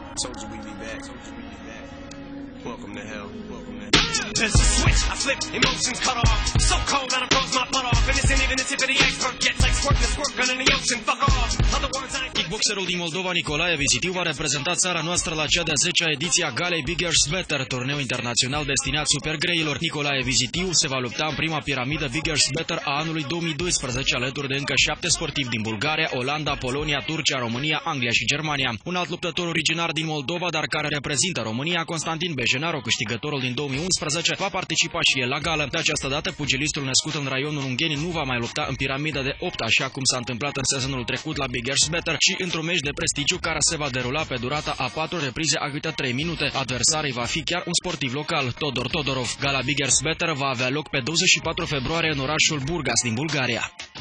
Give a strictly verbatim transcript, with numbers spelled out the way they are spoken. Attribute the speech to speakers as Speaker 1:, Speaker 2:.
Speaker 1: Told you we'd be back. Told you we'd be back. Welcome to hell. Welcome to hell. There's a switch. I flip. Emotions cut off. So cold that I froze my butt off. And this ain't even the tip of the iceberg yet. Like squirting a squirt gun in the ocean. Fuck off. Other words I...
Speaker 2: Kickboxerul din Moldova, Nicolae Vizitiu, va reprezenta țara noastră la cea de-a zecea ediție a galei Bigger Better, turneu internațional destinat supergreilor. Nicolae Vizitiu se va lupta în prima piramidă Bigger Better a anului două mii doisprezece, alături de încă șapte sportivi din Bulgaria, Olanda, Polonia, Turcia, România, Anglia și Germania. Un alt luptător originar din Moldova, dar care reprezintă România, Constantin Bejenaru, câștigătorul din două mii unsprezece, va participa și el la gală. De această dată, pugilistul născut în raionul Ungheni nu va mai lupta în piramida de opt, așa cum s-a întâmplat în sezonul trecut la Bigger Better, ci într-un meci de prestigiu care se va derula pe durata a patru reprize a câte trei minute. Adversarii va fi chiar un sportiv local, Todor Todorov. Gala Bigger Better va avea loc pe douăzeci și patru februarie în orașul Burgas din Bulgaria.